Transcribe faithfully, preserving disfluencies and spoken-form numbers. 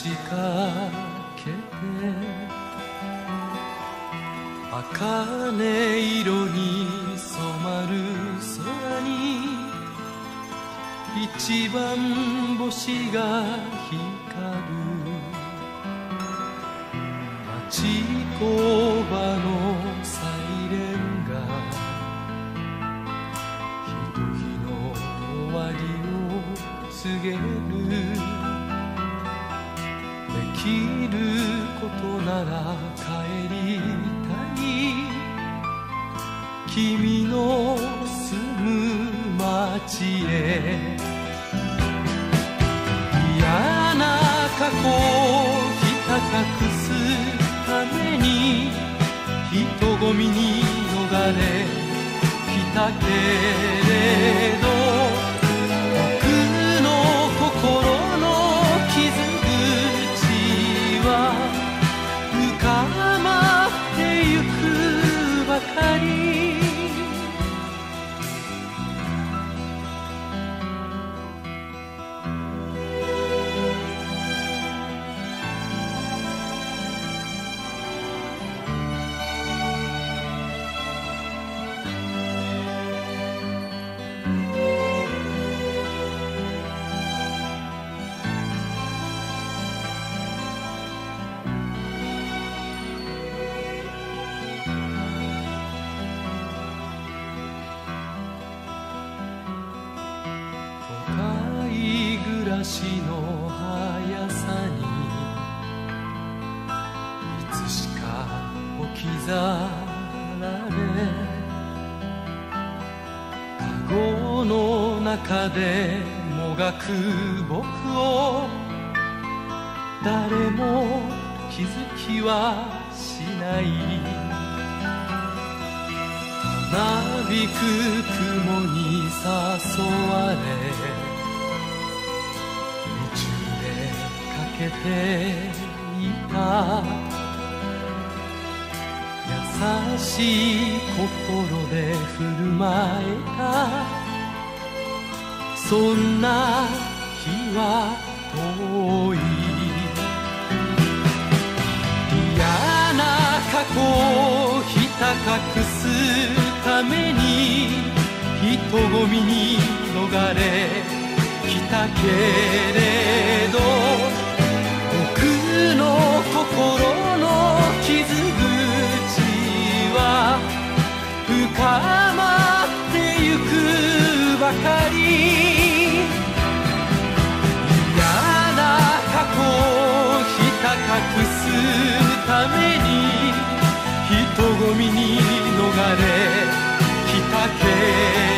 しかけて茜色に染まる空に一番星が光る町工場のサイレンがひと日の終わりを告げるできることなら帰りたい君の住む街へ嫌な過去をひた隠すために人混みに逃れ来たけれど僕の心の傷口は深まってゆくばかり暮らしの速さにいつしか置き去られカゴの中でもがく僕を誰も気づきはしないたなびく雲に誘われかけていた優しい心で振る舞えたそんな日は遠い嫌な過去をひた隠すために人混みに逃れ来たけれど僕の心の傷口は深まってゆくばかり嫌な過去をひた隠すために人混みに逃れ来たけれど